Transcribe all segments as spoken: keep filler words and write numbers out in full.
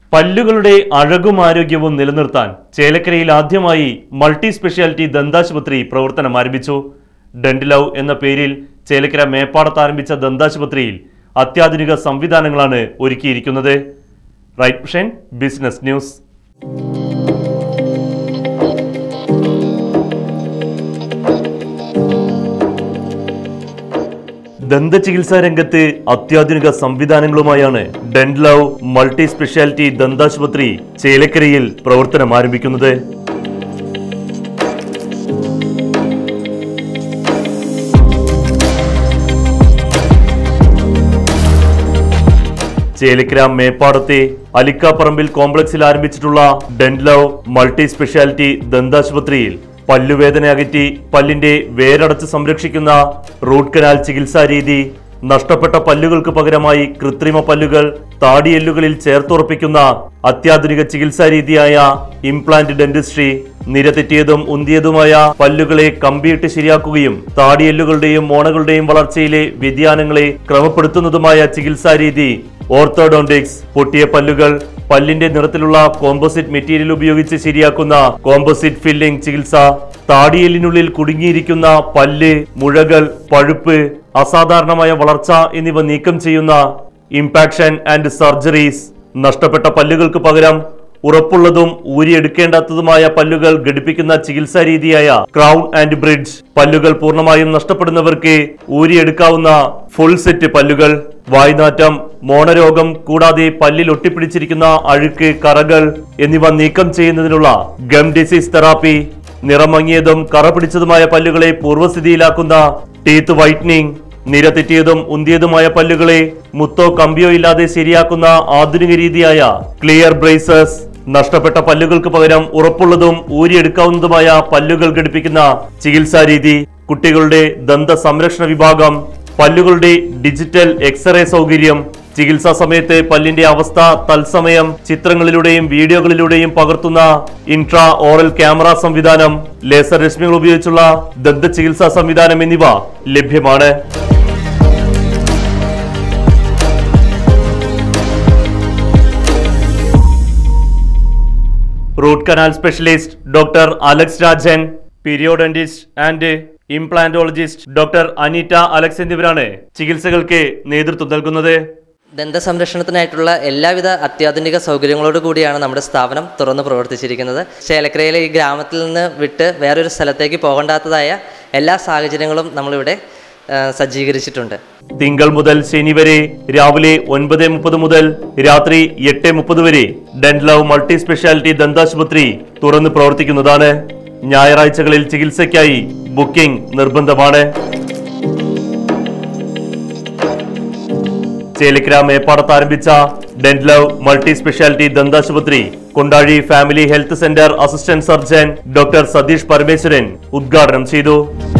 പല്ലുകളുടെ അഴകും ആരോഗ്യവും നിലനിർത്താൻ ചേലക്കരയിൽ ആദ്യമായി മൾട്ടി സ്പെഷ്യാലിറ്റി ദന്താശുപത്രി പ്രവർത്തനം ആരംഭിച്ചു. ഡെന്റലവ് എന്ന പേരിൽ ചേലക്കര മേപ്പാടത്ത് ആരംഭിച്ച ദന്താശുപത്രിയിൽ അത്യാധുനിക സംവിധാനങ്ങളാണ് ഒരുക്കിയിരിക്കുന്നത്. Right vision business news. ദന്തചികിത്സാ രംഗത്ത് അത്യാധുനിക സംവിധാനങ്ങളുമായാണ് ഡെന്റലവ് മൾട്ടി സ്പെഷ്യാലിറ്റി ദന്താശുപത്രി ചേലക്കരയിൽ പ്രവർത്തനം ആരംഭിക്കുന്നത്. ചേലക്കര മേപ്പാടത്തെ അലിക്കാപ്പറമ്പിൽ കോംപ്ലക്സിൽ ആരംഭിച്ചിട്ടുള്ള ഡെന്റലവ് മൾട്ടി സ്പെഷ്യാലിറ്റി ദന്താശുപത്രിയിൽ പല്ലുവേദന അകറ്റി പല്ലിന്റെ വേരടച്ച് സംരക്ഷിക്കുന്ന റൂട്ട് കനാൽ ചികിത്സാ രീതി, നഷ്ടപ്പെട്ട പല്ലുകൾക്ക് പകരമായി കൃത്രിമ പല്ലുകൾ താടിയെല്ലുകളിൽ ചേർത്തുറപ്പിക്കുന്ന അത്യാധുനിക ചികിത്സാ രീതിയായ ഇംപ്ലാന്റ് ഡെന്റിസ്ട്രി, നിരതെറ്റിയതും ഉന്തിയതുമായ പല്ലുകളെ കമ്പിയിട്ട് ശരിയാക്കുകയും താടിയെല്ലുകളുടെയും മോണകളുടെയും വളർച്ചയിലെ വ്യതിയാനങ്ങളെ ക്രമപ്പെടുത്തുന്നതുമായ ചികിത്സാ രീതി, ഓർത്തോഡോണ്ടിക്സ്, പൊട്ടിയ പല്ലുകൾ പല്ലിന്റെ നിറത്തിലുള്ള കോമ്പോസിറ്റ് മെറ്റീരിയൽ ഉപയോഗിച്ച് ശരിയാക്കുന്ന കോമ്പോസിറ്റ് ഫില്ലിംഗ് ചികിത്സ, താടിയെല്ലിനുള്ളിൽ കുടുങ്ങിയിരിക്കുന്ന പല്ല്, മുഴകൾ, പഴുപ്പ്, അസാധാരണമായ വളർച്ച എന്നിവ നീക്കം ചെയ്യുന്ന ഇംപാക്ഷൻ ആൻഡ് സർജറീസ്, നഷ്ടപ്പെട്ട പല്ലുകൾക്ക് പകരം ഉറപ്പുള്ളതും ഊരിയെടുക്കേണ്ടാത്തതുമായ പല്ലുകൾ ഘടിപ്പിക്കുന്ന ചികിത്സാ രീതിയായ ക്രൗൺ ആൻഡ് ബ്രിഡ്ജ്, പല്ലുകൾ പൂർണ്ണമായും നഷ്ടപ്പെടുന്നവർക്ക് ഊരിയെടുക്കാവുന്ന ഫുൾ സെറ്റ് പല്ലുകൾ, വായ്നാറ്റം, മോണരോഗം കൂടാതെ പല്ലിൽ ഒട്ടിപ്പിടിച്ചിരിക്കുന്ന അഴുക്ക്, കറകൾ എന്നിവ നീക്കം ചെയ്യുന്നതിനുള്ള ഗം ഡിസീസ് തെറാപ്പി, നിറമങ്ങിയതും കറ പിടിച്ചതുമായ പല്ലുകളെ പൂർവ്വസ്ഥിതിയിലാക്കുന്ന ടീത്ത് വൈറ്റനിങ്, നിരതെറ്റിയതും ഉന്തിയതുമായ പല്ലുകളെ മുത്തോ കമ്പിയോ ഇല്ലാതെ ശരിയാക്കുന്ന ആധുനിക രീതിയായ ക്ലിയർ ബ്രേസസ്, നഷ്ടപ്പെട്ട പല്ലുകൾക്ക് പകരം ഉറപ്പുള്ളതും ഊരിയെടുക്കാവുന്നതുമായ പല്ലുകൾ ഘടിപ്പിക്കുന്ന ചികിത്സാ രീതി, കുട്ടികളുടെ ദന്ത സംരക്ഷണ വിഭാഗം, പല്ലുകളുടെ ഡിജിറ്റൽ എക്സ്റേ സൗകര്യം, ചികിത്സാ സമയത്ത് പല്ലിന്റെ അവസ്ഥ തത്സമയം ചിത്രങ്ങളിലൂടെയും വീഡിയോകളിലൂടെയും പകർത്തുന്ന ഇൻട്രാ ഓറൽ ക്യാമറ സംവിധാനം, ലേസർ രശ്മികൾ ഉപയോഗിച്ചുള്ള ദന്ത ചികിത്സാ സംവിധാനം എന്നിവ ലഭ്യമാണ്. Root canal specialist doctor Alex Rajan, periodontist and implantologist doctor Aneeta Alex എന്നിവരാണ് ചികിത്സകൾക്ക് നേതൃത്വം നൽകുന്നത്. ദന്ത സംരക്ഷണത്തിനായിട്ടുള്ള എല്ലാവിധ അത്യാധുനിക സൗകര്യങ്ങളോട് കൂടിയാണ് നമ്മുടെ സ്ഥാപനം തുറന്ന് പ്രവർത്തിച്ചിരിക്കുന്നത്. ചേലക്കരയിലെ ഈ ഗ്രാമത്തിൽ നിന്ന് വിട്ട് വേറൊരു സ്ഥലത്തേക്ക് പോകേണ്ടാത്തതായ എല്ലാ സാഹചര്യങ്ങളും നമ്മളിവിടെ സജ്ജീകരിച്ചിട്ടുണ്ട്. തിങ്കൾ മുതൽ ശനി വരെ രാവിലെ ഒൻപത് മുപ്പത് മുതൽ രാത്രി എട്ട് മുപ്പത് വരെ ഡെന്റലവ് മൾട്ടി സ്പെഷ്യാലിറ്റി ദന്താശുപത്രി തുറന്ന് പ്രവർത്തിക്കുന്നതാണ്. ഞായറാഴ്ചകളിൽ ചികിത്സയ്ക്കായി ബുക്കിംഗ് നിർബന്ധമാണ്. ചേലക്കര മേപ്പാടത്ത് ആരംഭിച്ച ഡെന്റലവ് മൾട്ടി സ്പെഷ്യാലിറ്റി ദന്താശുപത്രി Kondazhy family health centre assistant surgeon doctor Satheesh Parameswaran ഉദ്ഘാടനം ചെയ്തു.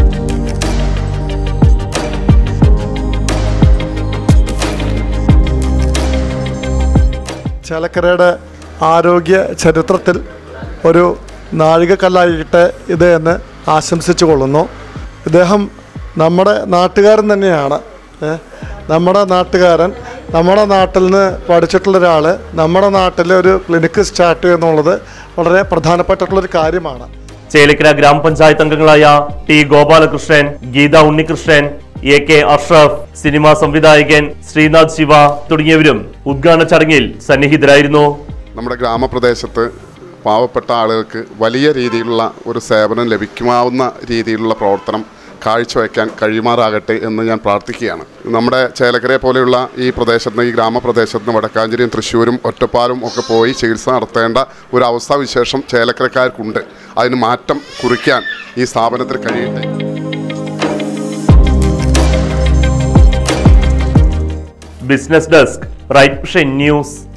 ചേലക്കരയുടെ ആരോഗ്യ ചരിത്രത്തിൽ ഒരു നാഴികക്കല്ലായിട്ട് ഇത് എന്ന് ആശംസിച്ചു കൊള്ളുന്നു. ഇദ്ദേഹം നമ്മുടെ നാട്ടുകാരൻ തന്നെയാണ്. നമ്മുടെ നാട്ടുകാരൻ, നമ്മുടെ നാട്ടിൽ നിന്ന് പഠിച്ചിട്ടുള്ള ഒരാൾ നമ്മുടെ നാട്ടിലെ ഒരു ക്ലിനിക്ക് സ്റ്റാർട്ട് ചെയ്യുക എന്നുള്ളത് വളരെ പ്രധാനപ്പെട്ടിട്ടുള്ളൊരു കാര്യമാണ്. ചേലക്കര ഗ്രാമപഞ്ചായത്ത് അംഗങ്ങളായ T Gopalakrishnan, Geetha Unnikrishnan, A K Ashraf, cinema സംവിധായകൻ ശ്രീനാഥ് ശിവ തുടങ്ങിയവരും ഉദ്ഘാടന ചടങ്ങിൽ സന്നിഹിതരായിരുന്നു. നമ്മുടെ ഗ്രാമപ്രദേശത്ത് പാവപ്പെട്ട ആളുകൾക്ക് വലിയ രീതിയിലുള്ള ഒരു സേവനം ലഭിക്കാവുന്ന രീതിയിലുള്ള പ്രവർത്തനം കാഴ്ചവെക്കാൻ കഴിയുമാറാകട്ടെ എന്ന് ഞാൻ പ്രാർത്ഥിക്കുകയാണ്. നമ്മുടെ ചേലക്കരയെ പോലെയുള്ള ഈ പ്രദേശത്ത്, ഈ ഗ്രാമപ്രദേശത്ത് വടക്കാഞ്ചേരിയും തൃശ്ശൂരും ഒറ്റപ്പാലും ഒക്കെ പോയി ചികിത്സ നടത്തേണ്ട ഒരു അവസ്ഥാവിശേഷം ചേലക്കരക്കാർക്കുണ്ട്. അതിന് മാറ്റം കുറിക്കാൻ ഈ സ്ഥാപനത്തിൽ കഴിയട്ടെ. Business desk, right vision news.